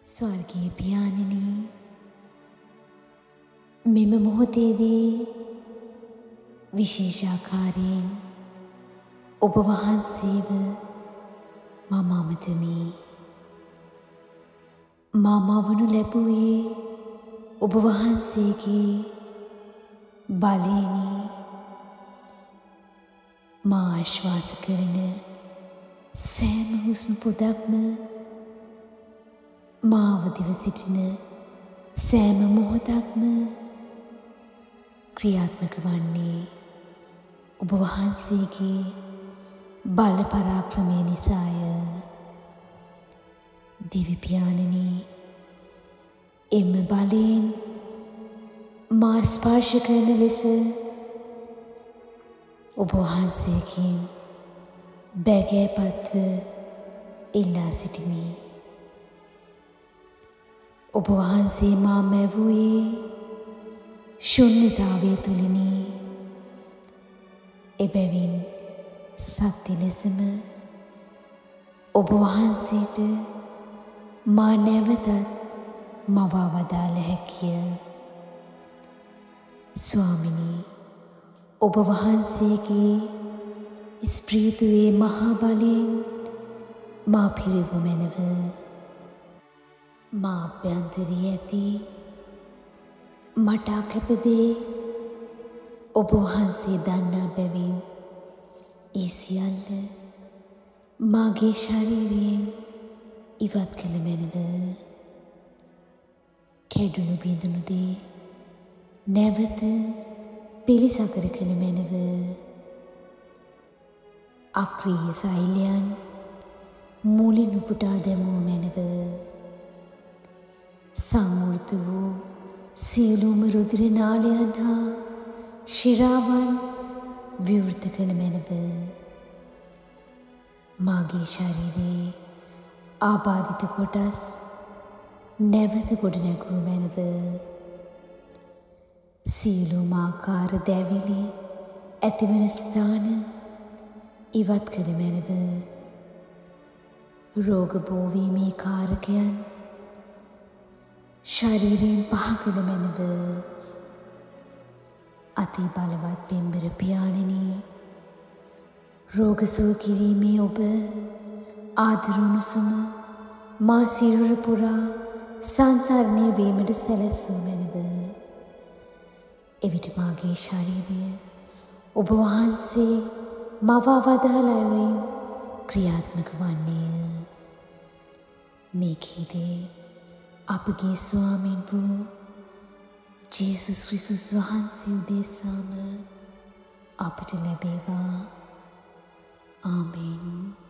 ස්වර්ගීය පියාණෙනි, මෙම මොහොතේදී විශේෂාකාරයෙන් ඔබ වහන්සේව මම අමතමි. මා මවනු ලැබුවේ ඔබ වහන්සේගේ බලයෙනි. මා ආශ්වාස කරන සෑම හුස්ම පොදක්ම, මා අවදිව සිටින සෑම මොහොතක්ම ක්‍රියාත්මක වන්නේ ඔබ වහන්සේගේ බල පරාක්‍රමය නිසාය. දිව්‍ය පියාණෙනි, එම බලයෙන් මා ස්පර්ශ කරන ලෙස ඔබ වහන්සේගෙන් බැගෑපත්ව ඉල්ලා සිටිමි. ඔබ වහන්සේ මා මැවූයේ ශුන්‍යතාවය තුලිනි. එබැවින් සත්‍ය ලෙසම ඔබ වහන්සේට මා නැවතත් මවා වදාළ හැකිය. ස්වාමිනී, ඔබ වහන්සේගේ ස්ප්‍රීතුවේ මහා බලයෙන් මා පිරිවු මැනව. මා අභ්‍යන්තරයේ ඇති මට අකැපදේ ඔබ වහන්සේ දන්නා බැවින් ඒ සියල්ල මාගේ ශරීරයෙන් ඉවත් කළ මැනව. කැඩුණු බිඳුණු දේ නැවත පිළිසකර කළ මැනව. අක්‍රීය සෛලයන් මුලින් උපුටා දැමූ මැනව. සංවෘත වූ සියලුම රුධිර නාලයන් හා ශිරාවන් විවෘත කළ මැනව. මාගේ ශරීරයේ ආබාධිත කොටස් නැවත ගොඩනැගූ මැනව. සියලුම ආකාර දැවිලි ඇතිවන ස්ථාන ඉවත් කළ මැනව. රෝග බෝවීමේ කාරකයන් ශරීරයෙන් පහ කළ මැනව. අති බලවත් පින්බර පියාණෙනි, රෝග සුව කිරීමේ ඔබ ආදරුණුසුම මා සිරුර පුරා සංසරණය වීමට සැලැස්සූ මැනව. එවිට මාගේ ශරීරය ඔබ වහන්සේ මවා වදාළ අයුරින් ක්‍රියාත්මක වන්නේය. මේකීදී අපගේ ස්වාමීන් වූ ජේසුස් ක්‍රිස්තුස් වහන්සේ උදෙසාම අපට ලැබේවා. ආමෙන්.